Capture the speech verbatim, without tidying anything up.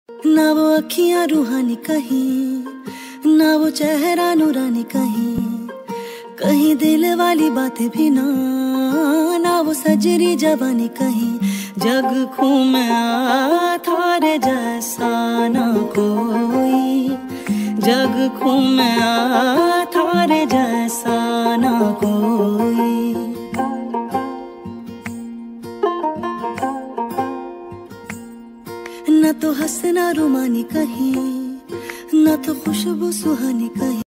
ना वो अखियां रूहानी कहीं, ना वो चेहरा नूरानी कहीं, कहीं दिल वाली बातें भी ना, ना वो सजरी जवानी कहीं। जग घूमा थारे जैसा ना कोई, जग घूमा थारे जैसा ना कोई। न तो हंसना रुमानी कहीं, न तो खुशबू सुहानी कहीं।